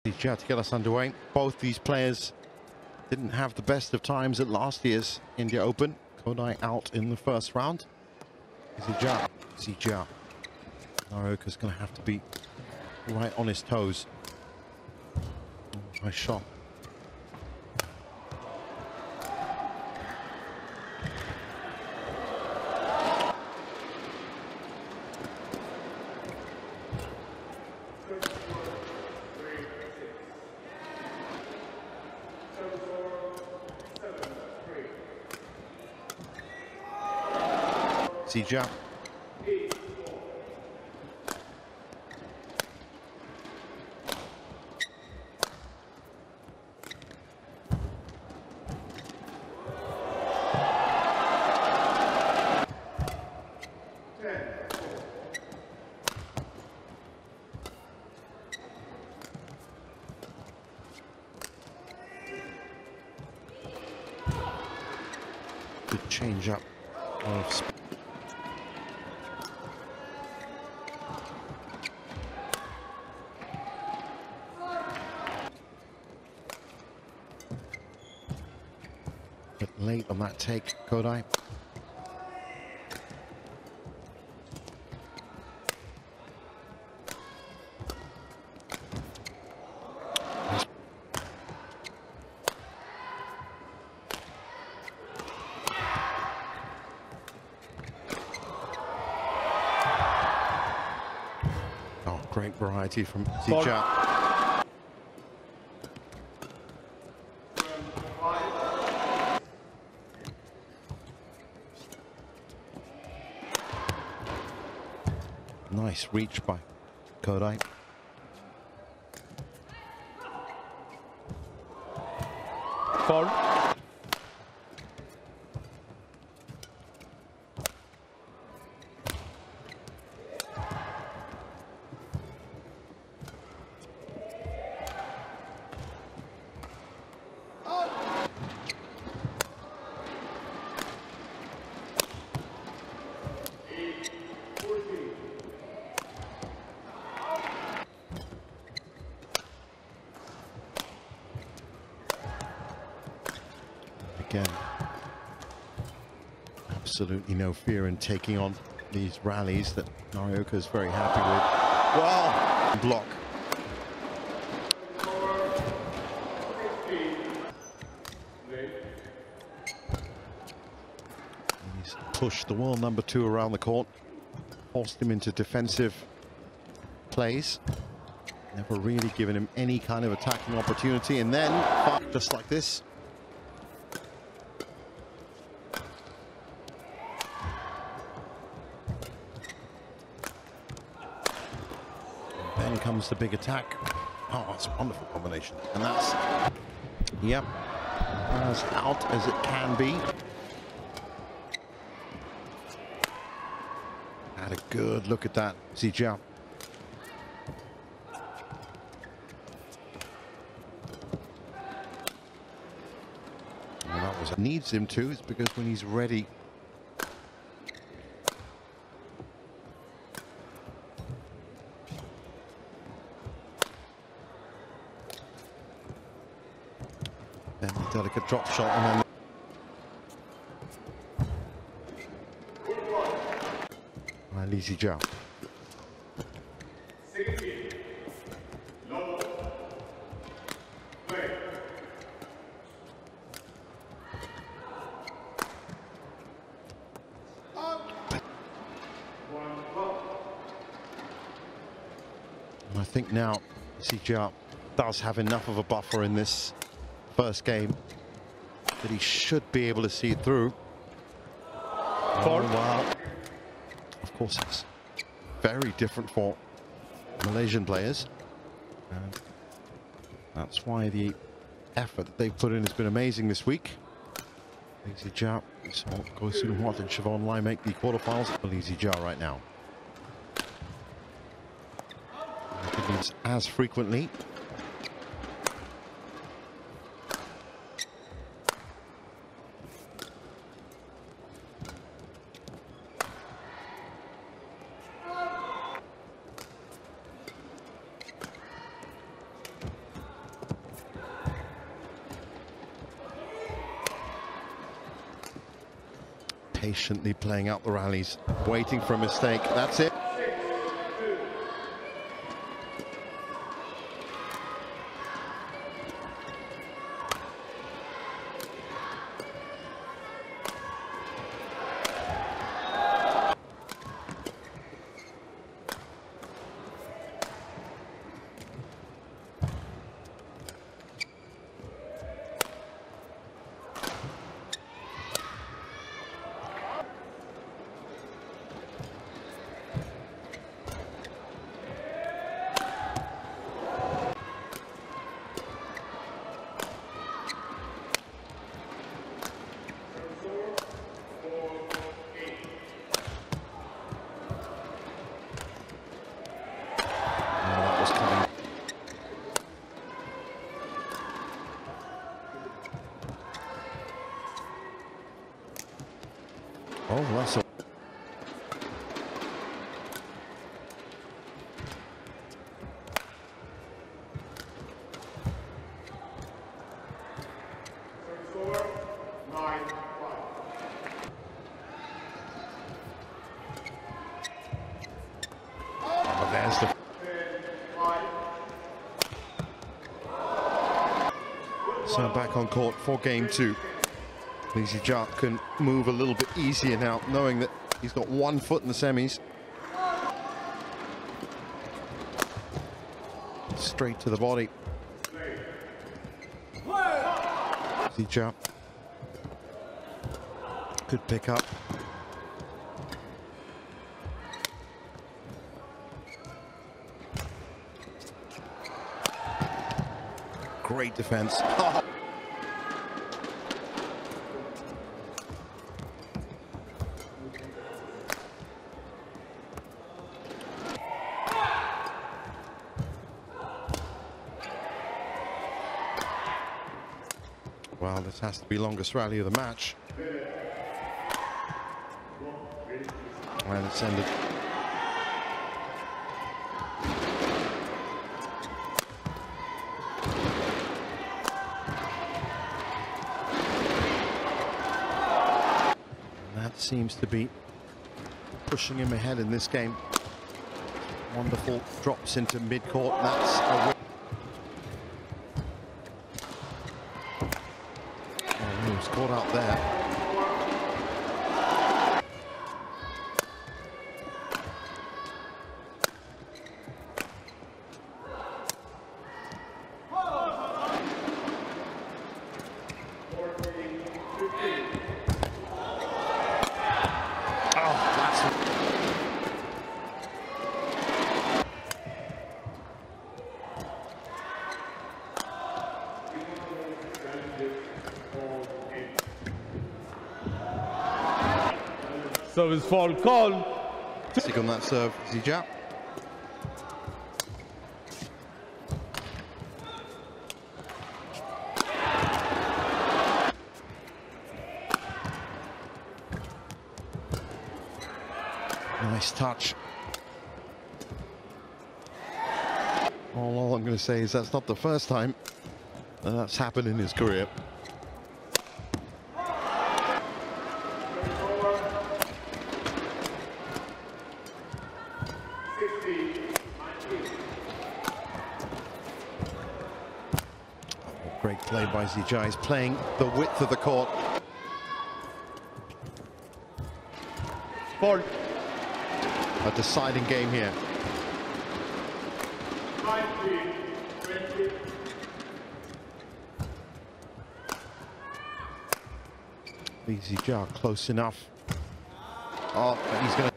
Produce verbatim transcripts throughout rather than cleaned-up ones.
To get us underway. Both these players didn't have the best of times at last year's India Open. Kodai out in the first round. Zija. Zija. Narioka's going to have to be right on his toes. Oh, nice shot. Zija. Good change up of speed. But late on that take, Kodai. Oh, great variety from Zija. Nice reach by Kodai. Foul. Again, absolutely no fear in taking on these rallies that Narioka is very happy with. Well, block. He's pushed the world number two around the court, forced him into defensive plays, never really given him any kind of attacking opportunity, and then just like this. Then comes the big attack. Oh, that's a wonderful combination. And that's, yep, as out as it can be. Had a good look at that, Zija. And that was needs him to, is because when he's ready, then the delicate drop shot, and then Li Zija. I think now Zija does have enough of a buffer in this first game that he should be able to see it through. Oh, wow. Of course, it's very different for Malaysian players, and that's why the effort that they've put in has been amazing this week. Li Zija, so Goh Soon Huat and Siobhan Lai make the quarterfinals for Li Zija right now. Begins as frequently. patiently playing out the rallies, waiting for a mistake. That's it. Oh, that's a oh, there's the so back on court for game two. Lee Zijia can move a little bit easier now, knowing that he's got one foot in the semis. Straight to the body. Zijia. Good pick up. Great defense. Oh. Well, this has to be longest rally of the match. And it's ended. And that seems to be pushing him ahead in this game. Wonderful drops into mid-court. That's a win. He was caught out there. Oh, that's a Service foul call. Stick on that serve, Zijia. Nice touch. All, all I'm going to say is that's not the first time that that's happened in his career. Great play by Zijia. He's playing the width of the court. Foul. A deciding game here. Lee Zijia close enough. Oh, he's going to.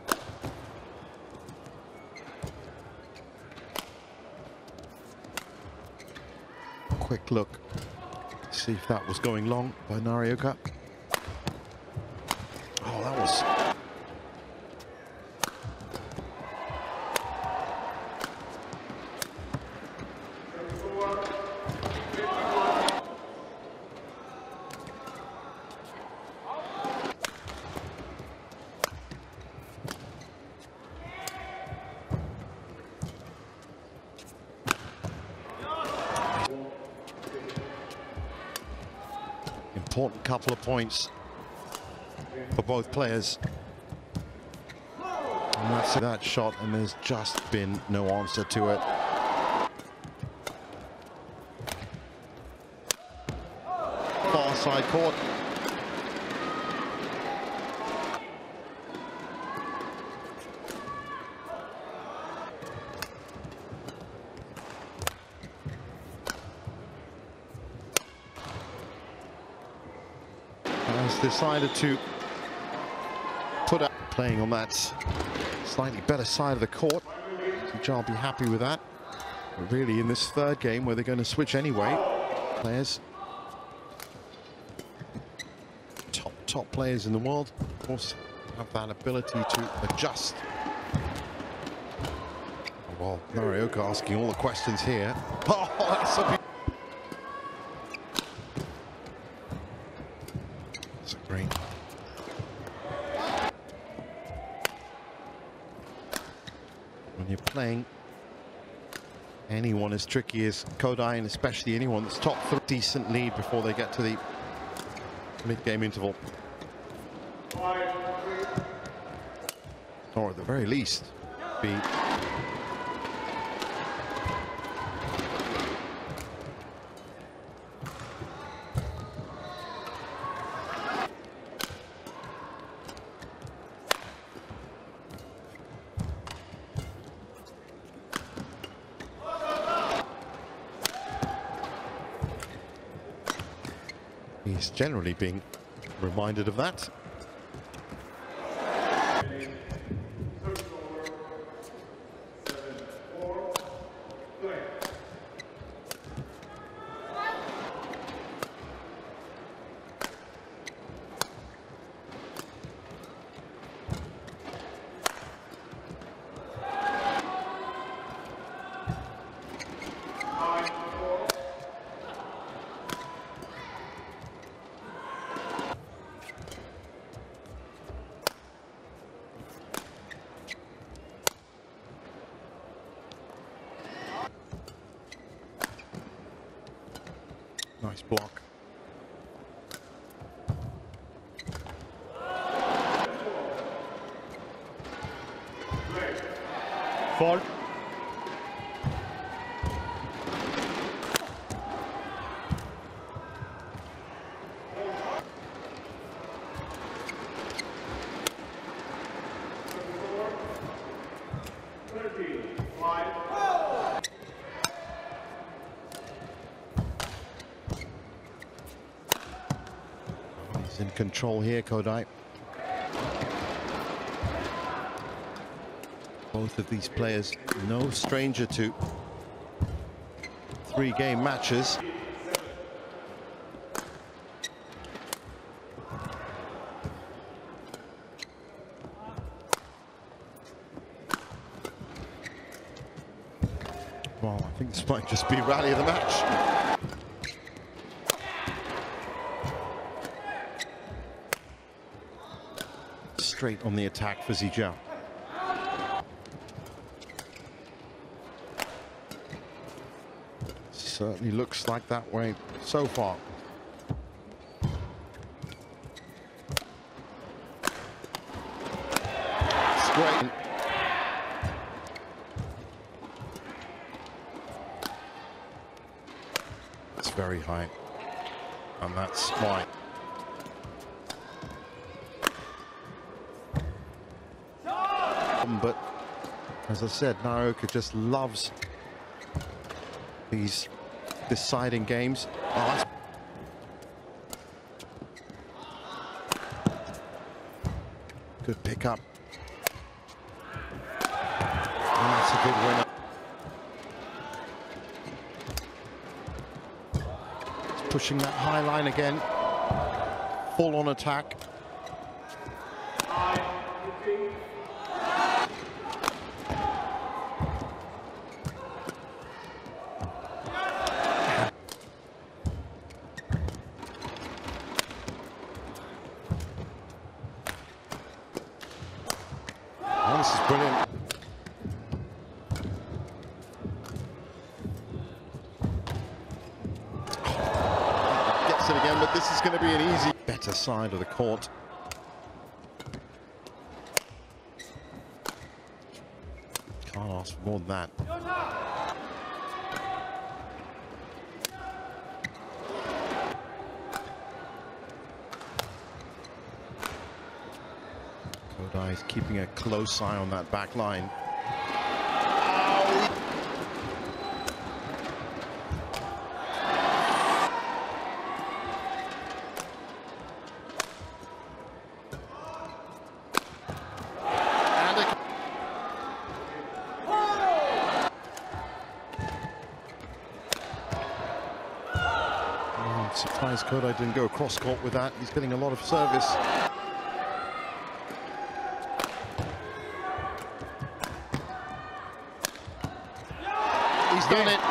Quick look. See if that was going long by Narioka. Oh, that was. Important couple of points for both players. And that's that shot, and there's just been no answer to it. Far side court. Has decided to put up playing on that slightly better side of the court. I'll be happy with that. But really, in this third game where they're going to switch anyway, players, top top players in the world, of course, have that ability to adjust. Well, Narioka asking all the questions here. Oh, that's a That's a great. When you're playing anyone as tricky as Kodai, and especially anyone that's top three, decent lead before they get to the mid-game interval. Or at the very least, be he's generally being reminded of that. Nice block. Fault. He's in control here, Kodai. Both of these players, no stranger to three-game matches. Well, I think this might just be rally of the match. Straight on the attack for Zijiao. Certainly looks like that way so far. It's great. It's very high, and that's why. But as I said, Narioka just loves these deciding games. Oh, good pickup. And that's a good winner. It's pushing that high line again. Full on attack. Oh, this is brilliant. Gets it again, but this is going to be an easy, better side of the court. Can't ask for more than that. Kodai is keeping a close eye on that back line. I'm surprised Kodai didn't go across court with that. He's getting a lot of service. He's done it.